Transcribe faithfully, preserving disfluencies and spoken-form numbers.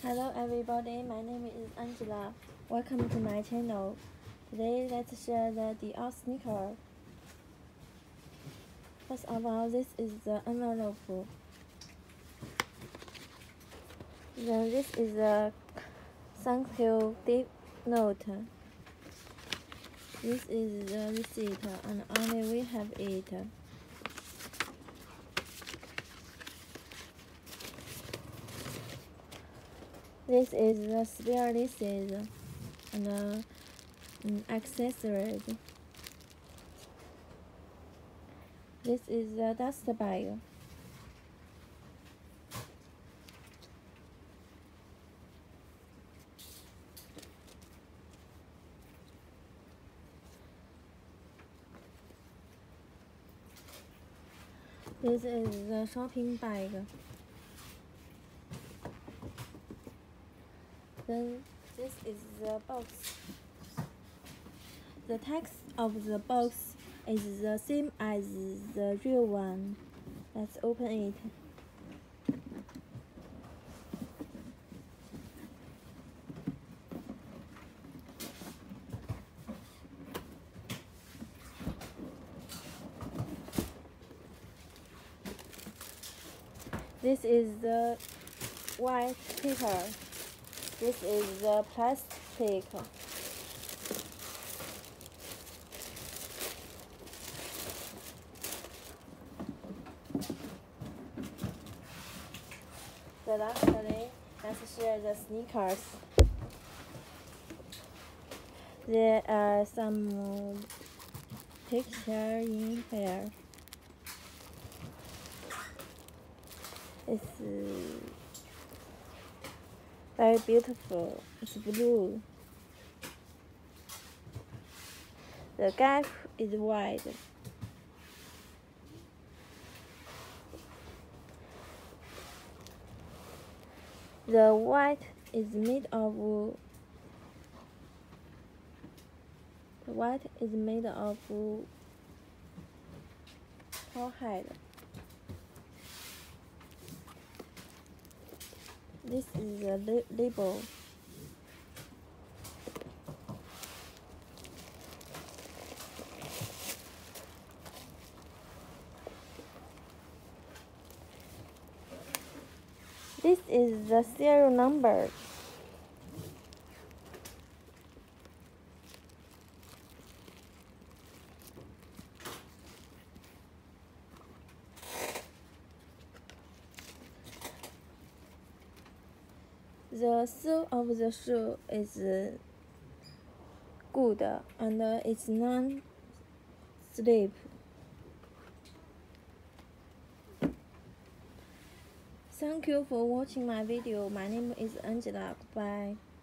Hello everybody, my name is Angela. Welcome to my channel. Today let's share the Dior sneaker. First of all, this is the envelope. Then this is the thank you deep note. This is the receipt and only we have it. This is the spare laces and uh, um, accessories. This is the dust bag. This is the shopping bag. Then this is the box. The text of the box is the same as the real one. Let's open it. This is the white paper. This is the plastic. The lastly, let's share the sneakers. There are some pictures in here. It's very beautiful. It's blue. The gap is wide. The white is made of the white is made of cowhide. This is the label. This is the serial number. The sole of the shoe is good and it's non-slip. Thank you for watching my video. My name is Angela. Goodbye.